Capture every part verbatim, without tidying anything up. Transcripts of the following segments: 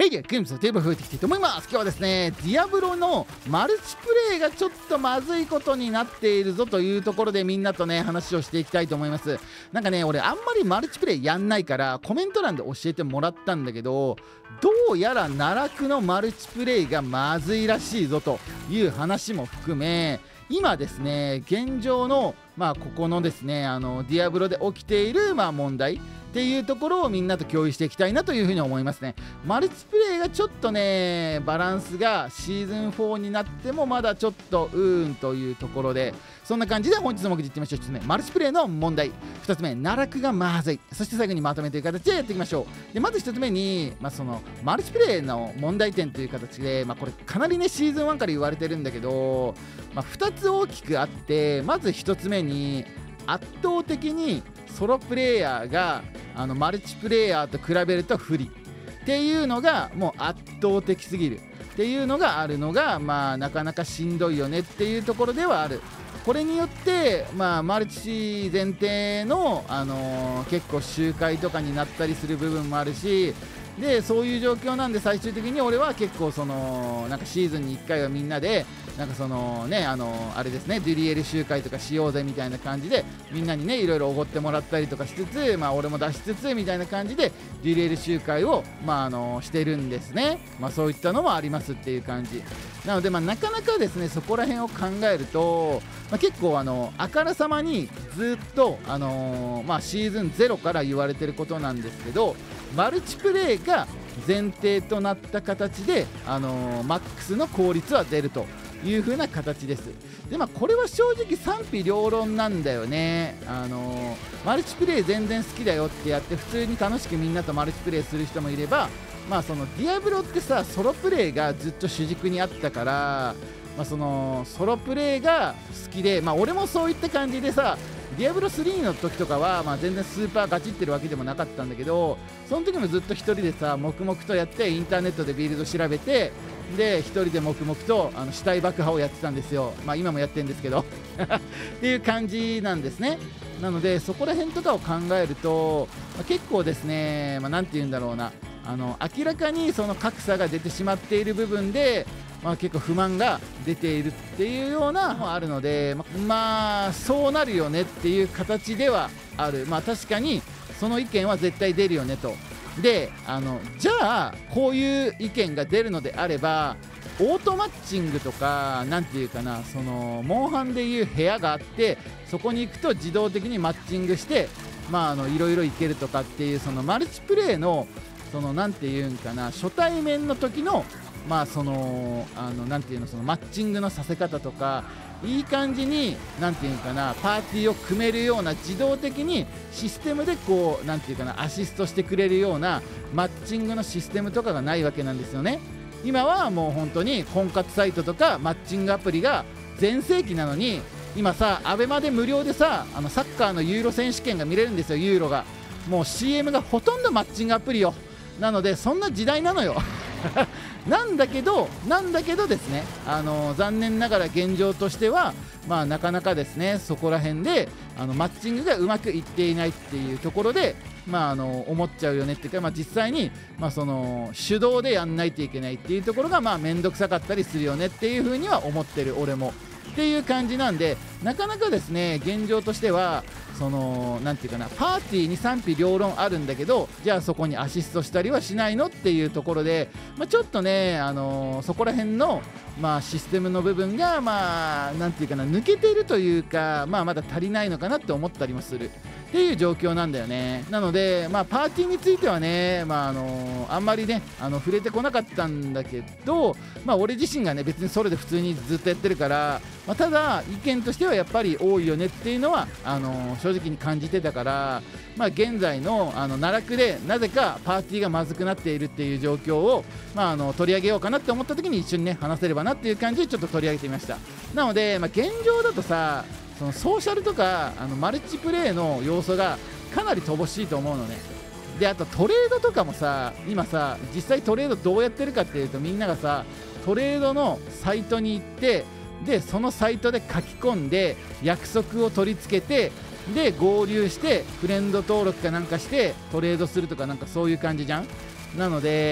ヘイゲーゲームズのテーブル増えていきたいと思います。今日はですね、ディアブロのマルチプレイがちょっとまずいことになっているぞというところでみんなとね話をしていきたいと思います。なんかね、俺あんまりマルチプレイやんないからコメント欄で教えてもらったんだけど、どうやら奈落のマルチプレイがまずいらしいぞという話も含め、今ですね現状のまあここのですねあのディアブロで起きているまあ問題っていうところをみんなと共有していきたいなというふうに思いますね。マルチプレイがちょっとねバランスがシーズンフォーになってもまだちょっとうーんというところで、そんな感じで本日の目次いってみましょう。ひとつめ、マルチプレイの問題。ふたつめ、奈落がまずい。そして最後にまとめという形でやっていきましょう。でまずひとつめに、まあ、そのマルチプレイの問題点という形で、まあ、これかなりねシーズンワンから言われてるんだけど、まあ、ふたつ大きくあって、まずひとつめに圧倒的にソロプレイヤーがあのマルチプレイヤーと比べると不利っていうのがもう圧倒的すぎるっていうのがあるのが、まあなかなかしんどいよねっていうところではある。これによって、まあ、マルチ前提の、あのー、結構周回とかになったりする部分もあるし、でそういう状況なんで最終的に俺は結構そのなんかシーズンにいっかいはみんなでなんかそのねあのあれですねデュリエル集会とかしようぜみたいな感じでみんなにねいろいろおごってもらったりとかしつつ、まあ俺も出しつつみたいな感じでデュリエル集会をまああのしてるんですね。まあそういったのもありますっていう感じなので、まあなかなかですねそこら辺を考えると、まあ、結構あのあからさまにずっとあのー、まあシーズンゼロから言われてることなんですけど、マルチプレイが前提となった形で、あのー、マックスの効率は出るという風な形です。で、まあ、これは正直賛否両論なんだよね。あのー、マルチプレイ全然好きだよってやって普通に楽しくみんなとマルチプレイする人もいれば、まあそのディアブロってさソロプレイがずっと主軸にあったから、まあ、そのソロプレイが好きで、まあ、俺もそういった感じでさディアブロスリーの時とかは、まあ、全然スーパーガチってるわけでもなかったんだけど、その時もずっと一人でさ黙々とやってインターネットでビルド調べて、で一人で黙々とあの死体爆破をやってたんですよ。まあ今もやってるんですけどっていう感じなんですね。なのでそこら辺とかを考えると、まあ、結構ですね、まあ、なんて言うんだろうな、あの明らかにその格差が出てしまっている部分で、まあ、結構不満が出ているっていうようなのがあるので、ま、まあそうなるよねっていう形ではある。まあ確かにその意見は絶対出るよねと。であのじゃあこういう意見が出るのであればオートマッチングとかなんていうかな、そのモンハンでいう部屋があってそこに行くと自動的にマッチングしてまああのいろいろいけるとかっていう、そのマルチプレイのそのなんていうんかな初対面の時のまあそのあのなんていうのそのマッチングのさせ方とか、いい感じになんていうかなパーティーを組めるような自動的にシステムでこうなんていうかなアシストしてくれるようなマッチングのシステムとかがないわけなんですよね。今はもう本当に婚活サイトとかマッチングアプリが全盛期なのに、今さアベマで無料でさあのサッカーのユーロ選手権が見れるんですよ。ユーロがもう シーエム がほとんどマッチングアプリよ。なのでそんな時代なのよなんだけどなんだけどですね、あの残念ながら現状としては、まあ、なかなかですねそこら辺であのマッチングがうまくいっていないっていうところで、まあ、あの思っちゃうよねっていうか、まあ、実際に、まあ、その手動でやんないといけないっていうところがまあ面倒くさかったりするよねっていうふうには思ってる俺もっていう感じなんで、なかなかですね現状としてはそのなんていうかなパーティーに賛否両論あるんだけど、じゃあそこにアシストしたりはしないのっていうところで、まあ、ちょっとね、あのー、そこら辺の、まあ、システムの部分がまあなんていうかな抜けているというか、まあ、まだ足りないのかなって思ったりもするっていう状況なんだよね。なので、まあ、パーティーについてはね、まああのー、あんまりねあの触れてこなかったんだけど、まあ、俺自身がね別にそれで普通にずっとやってるから、まあ、ただ意見としてはやっぱり多いよねっていうのはあのー、正直に感じてたから、まあ、現在のあの奈落でなぜかパーティーがまずくなっているっていう状況を、まあ、あの取り上げようかなって思った時に一緒にね話せればなっていう感じでちょっと取り上げてみました。なので、まあ、現状だとさそのソーシャルとかあのマルチプレイの要素がかなり乏しいと思うのね。であとトレードとかもさ今さ実際トレードどうやってるかっていうと、みんながさトレードのサイトに行ってでそのサイトで書き込んで約束を取り付けてで合流してフレンド登録かなんかしてトレードするとかなんかそういう感じじゃん。なので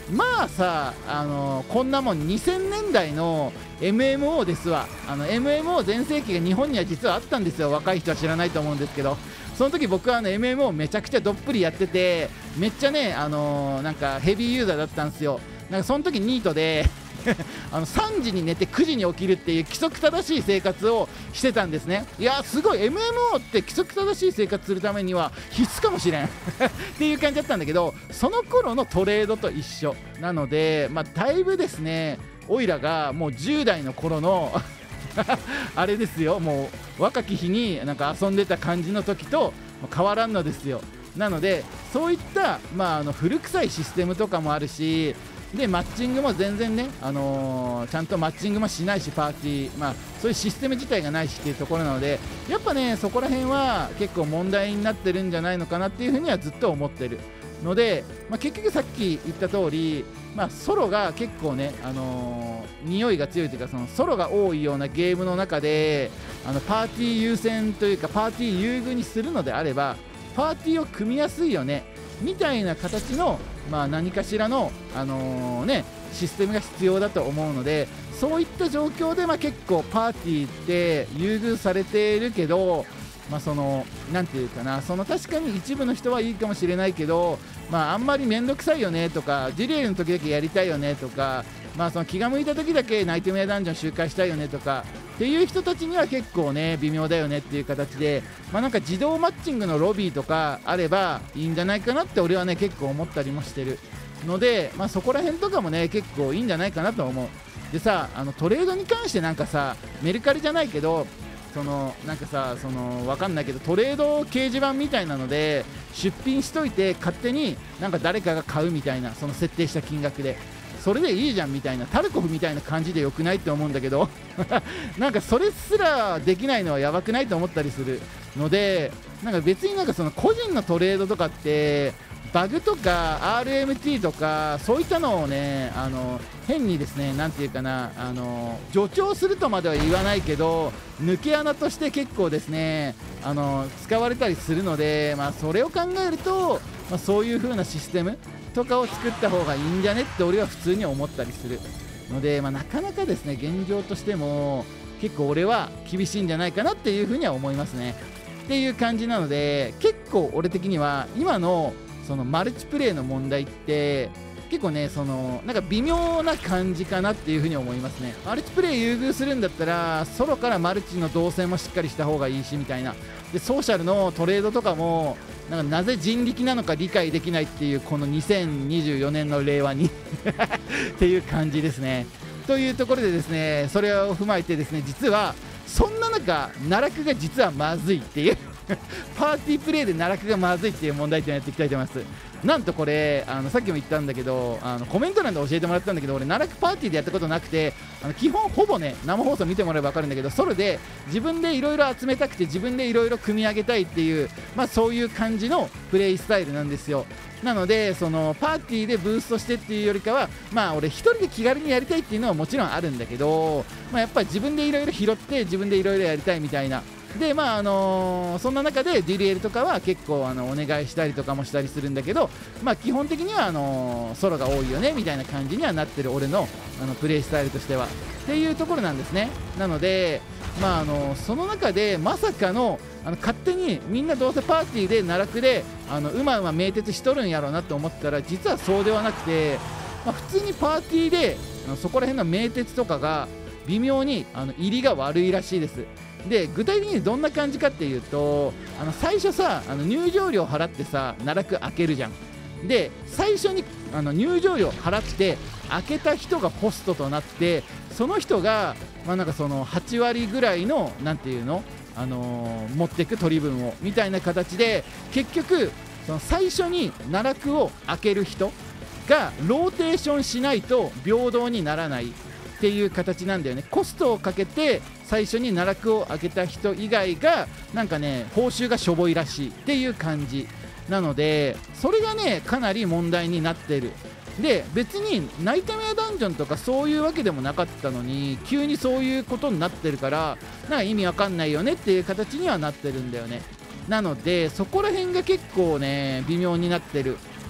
まあさ、あのこんなもんにせんねんだいの エムエムオー ですわ。あの エムエムオー 全盛期が日本には実はあったんですよ。若い人は知らないと思うんですけど、その時僕はあの エムエムオー めちゃくちゃどっぷりやってて、めっちゃね、あのーなんかヘビーユーザーだったんですよ。なんかその時ニートであのさんじに寝てくじに起きるっていう規則正しい生活をしてたんですね。いやすごい エムエムオー って規則正しい生活するためには必須かもしれんっていう感じだったんだけど、その頃のトレードと一緒なので、まあ、だいぶですね、オイラがもうじゅう代の頃のあれですよ、もう若き日になんか遊んでた感じの時と変わらんのですよ。なのでそういった、まあ、あの古臭いシステムとかもあるし、でマッチングも全然ね、あのーちゃんとマッチングもしないし、パーティー、まあ、そういうシステム自体がないしっていうところなので、やっぱねそこら辺は結構問題になってるんじゃないのかなっていうふうにはずっと思ってるので、まあ、結局さっき言った通り、まあ、ソロが結構ね、あのー匂いが強いというか、そのソロが多いようなゲームの中であのパーティー優先というかパーティー優遇にするのであれば、パーティーを組みやすいよねみたいな形の、まあ、何かしらの、あのーね、システムが必要だと思うので、そういった状況で、まあ、結構パーティーって優遇されているけど、まあ、そのなんていうかな、その確かに一部の人はいいかもしれないけど、まあ、あんまり面倒くさいよねとか、ジュリエルの時だけやりたいよねとか、まあ、その気が向いた時だけナイトメアダンジョン周回したいよねとかっていう人たちには結構ね微妙だよねっていう形で、まあ、なんか自動マッチングのロビーとかあればいいんじゃないかなって俺はね結構思ったりもしてるので、まあ、そこら辺とかもね結構いいんじゃないかなと思う。でさ、あのトレードに関してなんかさ、メルカリじゃないけど、そのなんかさ、そのわかんないけどトレード掲示板みたいなので出品しといて勝手になんか誰かが買うみたいな、その設定した金額でそれでいいじゃんみたいな、タルコフみたいな感じでよくないって思うんだけどなんかそれすらできないのはやばくないと思ったりするので、なんか別になんかその個人のトレードとかってバグとか アールエムティー とかそういったのをね、あの変にですね、なんていうかな、あの助長するとまでは言わないけど抜け穴として結構ですね、あの使われたりするので、まあ、それを考えると、まあ、そういう風なシステムとかを作った方がいいんじゃねって俺は普通に思ったりするので、まあ、なかなかですね現状としても結構俺は厳しいんじゃないかなっていう風には思いますねっていう感じなので、結構俺的には今のそのマルチプレイの問題って結構ね、そのなんか微妙な感じかなっていう風に思いますね。マルチプレイ優遇するんだったらソロからマルチの動線もしっかりした方がいいしみたいな、でソーシャルのトレードとかもなんかなぜ人力なのか理解できないっていう、このにせんにじゅうよねんの令和にっていう感じですね。というところでですね、それを踏まえてですね、実はそんな中奈落が実はまずいっていうパーティープレイで奈落がまずいっていう問題点をやっていきたいと思います。なんとこれあのさっきも言ったんだけど、あのコメント欄で教えてもらったんだけど、俺奈落パーティーでやったことなくて、あの基本ほぼね生放送見てもらえば分かるんだけど、それで自分でいろいろ集めたくて自分でいろいろ組み上げたいっていう、まあ、そういう感じのプレイスタイルなんですよ。なのでそのパーティーでブーストしてっていうよりかは、まあ俺一人で気軽にやりたいっていうのはもちろんあるんだけど、まあ、やっぱり自分でいろいろ拾って自分でいろいろやりたいみたいな。でまああのー、そんな中でデュリエルとかは結構あのお願いしたりとかもしたりするんだけど、まあ、基本的にはあのー、ソロが多いよねみたいな感じにはなってる俺のあのプレイスタイルとしてはっていうところなんですね。なので、まああのー、その中でまさかのあの勝手にみんなどうせパーティーで奈落であのうまうま名鉄しとるんやろうなと思ったら、実はそうではなくて、まあ、普通にパーティーであのそこら辺の名鉄とかが微妙にあの入りが悪いらしいです。で具体的にどんな感じかっていうと、あの最初さあの入場料払ってさ奈落開けるじゃん。で最初にあの入場料払って開けた人がホストとなって、その人が、まあ、なんかそのはちわりぐらいのなんていうの、あのー、持っていく取り分をみたいな形で、結局その最初に奈落を開ける人がローテーションしないと平等にならないっていう形なんだよね。コストをかけて最初に奈落を開けた人以外がなんかね報酬がしょぼいらしいっていう感じなので、それがねかなり問題になってる。で別にナイトメアダンジョンとかそういうわけでもなかったのに急にそういうことになってるから、なんか意味わかんないよねっていう形にはなってるんだよね。なのでそこら辺が結構ね微妙になってる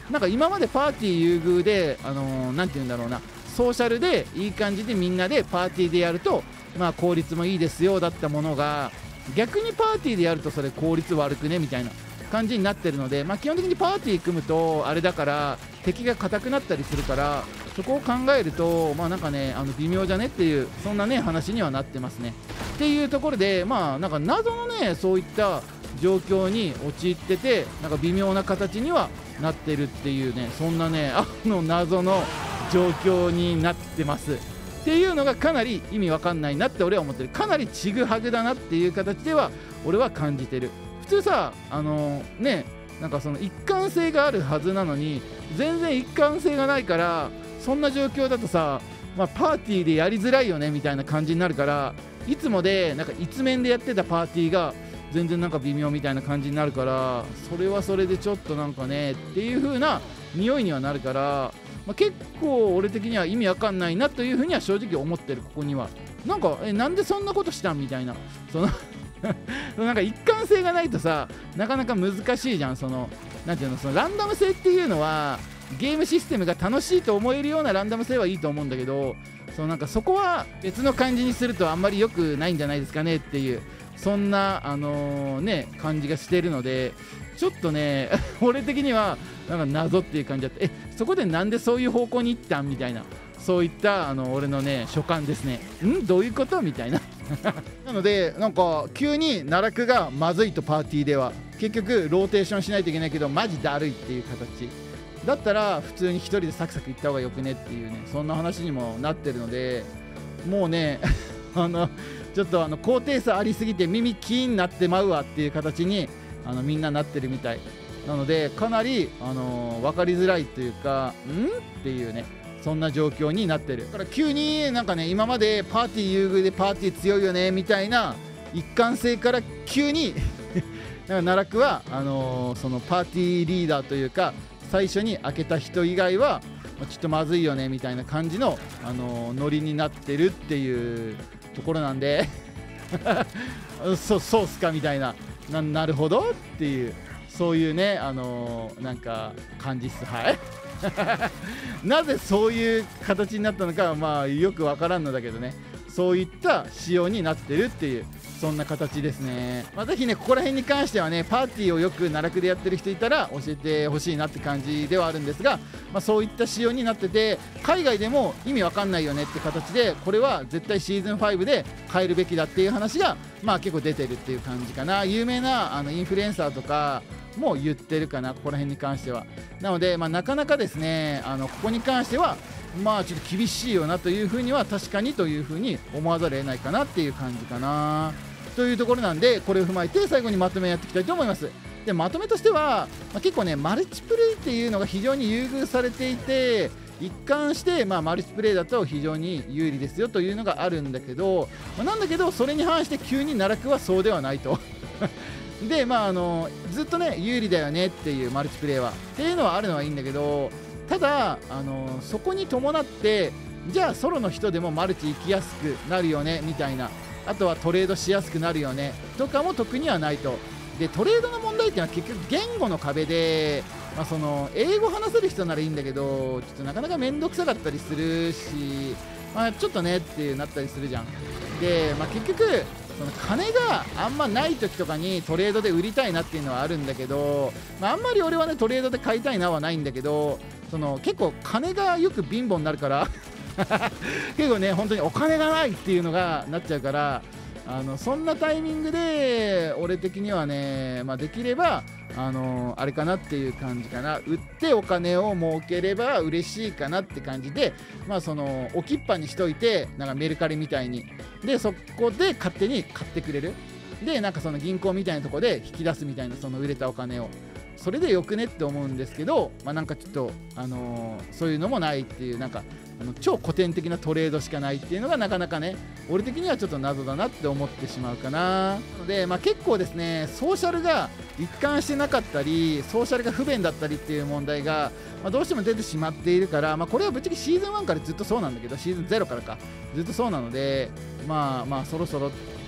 なんか今までパーティー優遇で、あのー、なんて言うんだろうな、ソーシャルでいい感じでみんなでパーティーでやると、まあ、効率もいいですよだったものが、逆にパーティーでやるとそれ効率悪くねみたいな感じになってるので、まあ、基本的にパーティー組むとあれだから敵が硬くなったりするから、そこを考えると、まあなんかね、あの微妙じゃねっていう、そんなね話にはなってますね。っていうところで、まあなんか謎のね、そういった状況に陥ってて、なんか微妙な形にはなってるっていうね、そんなね、あの謎の状況になってますっていうのが、かなり意味わかんないなって俺は思ってる。かなりちぐはぐだなっていう形では俺は感じてる。普通さ、あのー、ね、なんかその一貫性があるはずなのに全然一貫性がないから、そんな状況だとさ、まあ、パーティーでやりづらいよねみたいな感じになるから、いつもでなんか一面でやってたパーティーが全然なんか微妙みたいな感じになるから、それはそれでちょっとなんかねっていう風な匂いにはなるから、まあ、結構俺的には意味わかんないなという風には正直思ってる。ここにはなんかえなんでそんなことしたんみたいな、そのなんか一貫性がないとさ、なかなか難しいじゃん。そのなんていうの、そのランダム性っていうのはゲームシステムが楽しいと思えるようなランダム性はいいと思うんだけど、そのなんかそこは別の感じにするとあんまり良くないんじゃないですかねっていう、そんな、あのー、ね、感じがしているので、ちょっとね俺的にはなんか謎っていう感じだった。えそこでなんでそういう方向に行ったんみたいな、そういったあの俺のね所感ですね。んどういうことみたいななのでなんか急に奈落がまずいと、パーティーでは結局ローテーションしないといけないけどマジだるいっていう形だったら、普通に一人でサクサクいった方がよくねっていうね、そんな話にもなってるので、もうねあのちょっとあの高低差ありすぎて耳キーになってまうわっていう形にあのみんななってるみたいなので、かなり、あのー、分かりづらいというか、んっていうね、そんな状況になってる。だから急になんかね、今までパーティー優遇でパーティー強いよねみたいな一貫性から急になんか奈落はあのー、そのパーティーリーダーというか最初に開けた人以外はちょっとまずいよねみたいな感じの、あのー、ノリになってるっていうところなんでそそうっすかみたいな、 な, なるほどっていう、そういうね、あのー、なんか感じっす。はいなぜそういう形になったのかはまあよくわからんのだけどね、そういった仕様になってるっていう、そんな形ですね。まあ、ぜひねここら辺に関してはね、パーティーをよく奈落でやってる人いたら教えてほしいなって感じではあるんですが、まあ、そういった仕様になってて、海外でも意味わかんないよねって形で、これは絶対シーズンファイブで変えるべきだっていう話がまあ結構出てるっていう感じかな。有名なあのインフルエンサーとかも言ってるかな、ここら辺に関しては。なので、まあ、なかなかですね、あのここに関してはまあちょっと厳しいよなというふうには、確かにというふうに思わざるを得ないかなっていう感じかなというところなんで、これを踏まえて最後にまとめやっていきたいと思います。でまとめとしては、まあ、結構ねマルチプレイっていうのが非常に優遇されていて、一貫して、まあ、マルチプレイだと非常に有利ですよというのがあるんだけど、まあ、なんだけどそれに反して急に奈落はそうではないとでまああのずっとね有利だよねっていうマルチプレイはっていうのはあるのはいいんだけど、ただあのそこに伴ってじゃあソロの人でもマルチ行きやすくなるよねみたいな、あとはトレードしやすくなるよねとかも特にはないと。でトレードの問題っていうのは結局言語の壁で、まあ、その英語話せる人ならいいんだけど、ちょっとなかなか面倒くさかったりするし、まあ、ちょっとねってなったりするじゃん。で、まあ、結局その金があんまない時とかにトレードで売りたいなっていうのはあるんだけど、まあ、あんまり俺はねトレードで買いたいなはないんだけど、その結構金がよく貧乏になるから結構ね本当にお金がないっていうのがなっちゃうから、あのそんなタイミングで俺的にはね、まあ、できればあのあれかなっていう感じかな。売ってお金を儲ければ嬉しいかなって感じで、まあその置きっぱにしといて、なんかメルカリみたいにでそこで勝手に買ってくれる、でなんかその銀行みたいなとこで引き出すみたいな、その売れたお金をそれでよくねって思うんですけど、まあ、なんかちょっと、あのー、そういうのもないっていう、なんかあの超古典的なトレードしかないっていうのがなかなかね俺的にはちょっと謎だなって思ってしまうかな。なので、まあ、結構ですねソーシャルが一貫してなかったりソーシャルが不便だったりっていう問題が、まあ、どうしても出てしまっているから、まあ、これはぶっちゃけシーズンワンからずっとそうなんだけど、シーズンゼロからかずっとそうなので、まあまあそろそろ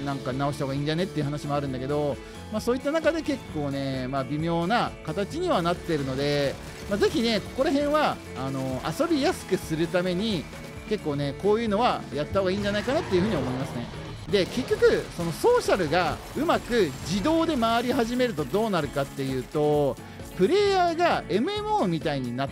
なんか直した方がいいんじゃねっていう話もあるんだけど、まあ、そういった中で結構ね、まあ、微妙な形にはなってるので、まあ、ぜひねここら辺はあの遊びやすくするために結構ねこういうのはやった方がいいんじゃないかなっていうふうに思いますね。で結局そのソーシャルがうまく自動で回り始めるとどうなるかっていうと、プレイヤーが エムエムオー みたいになって、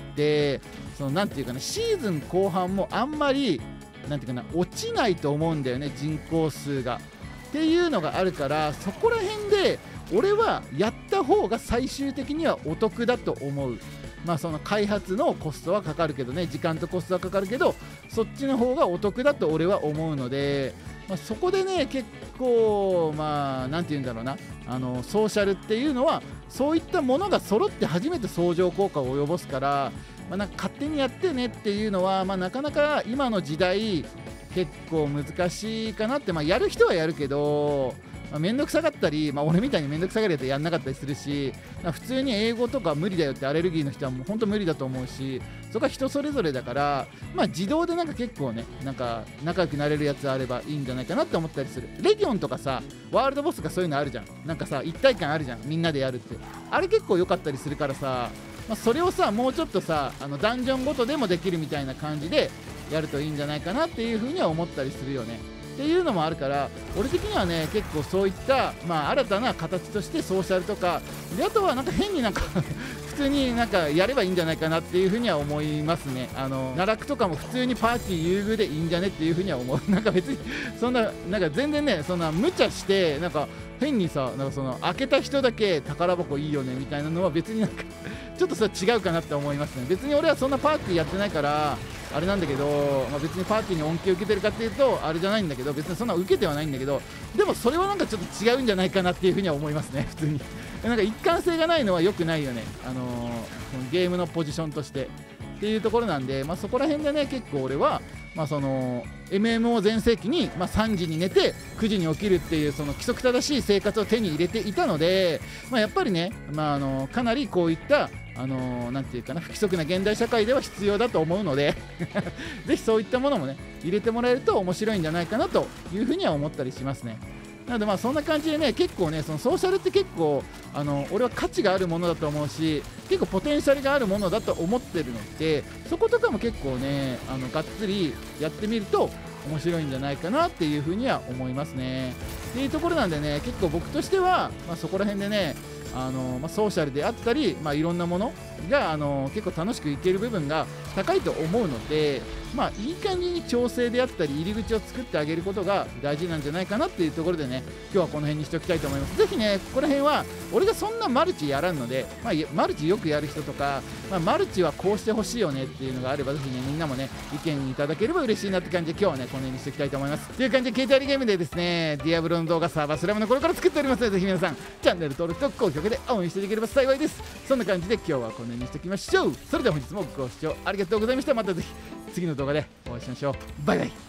そのなんていうかな、シーズン後半もあんまりなんていうかな落ちないと思うんだよね、人口数がっていうのがあるから、そこら辺で俺はやった方が最終的にはお得だと思う。まあその開発のコストはかかるけどね、時間とコストはかかるけど、そっちの方がお得だと俺は思うので、まあ、そこでね結構まあなんて言うんだろうな、あのソーシャルっていうのはそういったものが揃って初めて相乗効果を及ぼすから、まあ、なんか勝手にやってねっていうのは、まあ、なかなか今の時代結構難しいかなって、まあ、やる人はやるけど、まあ、めんどくさかったり、まあ、俺みたいにめんどくさがりだとやんなかったりするし、まあ、普通に英語とか無理だよってアレルギーの人はもう本当無理だと思うし、そこは人それぞれだから、まあ、自動でなんか結構ねなんか仲良くなれるやつあればいいんじゃないかなって思ったりする。レギオンとかさワールドボスとかそういうのあるじゃん、なんかさ一体感あるじゃん、みんなでやるって、あれ結構良かったりするからさ、まあ、それをさもうちょっとさあのダンジョンごとでもできるみたいな感じでやるといいんじゃないかなっていう風には思ったりするよねっていうのもあるから、俺的にはね結構そういった、まあ、新たな形としてソーシャルとかで、あとはなんか変になんか普通になんかやればいいんじゃないかなっていう風には思いますね。あの奈落とかも普通にパーティー優遇でいいんじゃねっていう風には思う。なんか別にそんななんか全然ねそんな無茶してなんか変にさなんかその開けた人だけ宝箱いいよねみたいなのは別になんかちょっとそれ違うかなって思いますね。別に俺はそんなパーティーやってないからあれなんだけど、まあ、別にパーティーに恩恵を受けてるかっていうとあれじゃないんだけど、別にそんな受けてはないんだけど、でもそれはなんかちょっと違うんじゃないかなっていうふうには思いますね普通に。なんか一貫性がないのは良くないよね、あのー、ゲームのポジションとしてっていうところなんで、まあ、そこら辺でね結構俺は、まあ、その エムエムオー 全盛期に、まあ、さんじに寝てくじに起きるっていうその規則正しい生活を手に入れていたので、まあ、やっぱりね、まあ、あのかなりこういったあのなんていうかな不規則な現代社会では必要だと思うのでぜひそういったものもね入れてもらえると面白いんじゃないかなというふうには思ったりしますね。なのでまあそんな感じでね結構ねそのソーシャルって結構あの俺は価値があるものだと思うし、結構ポテンシャルがあるものだと思ってるので、そことかも結構ねあのがっつりやってみると面白いんじゃないかなっていうふうには思いますね。っていうところなんでね結構僕としては、まあ、そこら辺でねあのまあ、ソーシャルであったり、まあ、いろんなものがあの結構楽しくいける部分が高いと思うので、まあ、いい感じに調整であったり入り口を作ってあげることが大事なんじゃないかなっていうところでね今日はこの辺にしておきたいと思います。ぜひねここら辺は俺がそんなマルチやらんので、まあ、マルチよくやる人とか、まあ、マルチはこうしてほしいよねっていうのがあればぜひねみんなもね意見いただければ嬉しいなって感じで今日はねこの辺にしておきたいと思います。という感じで携帯ゲームでですねディアブロの動画サーバースラムの頃から作っておりますのでぜひ皆さんチャンネル登録と高評価で応援していただければ幸いです。そんな感じで今日はこの辺にしておきましょう。それでは本日もご視聴ありがとうございました。またぜひ次の動画でお会いしましょう。バイバイ。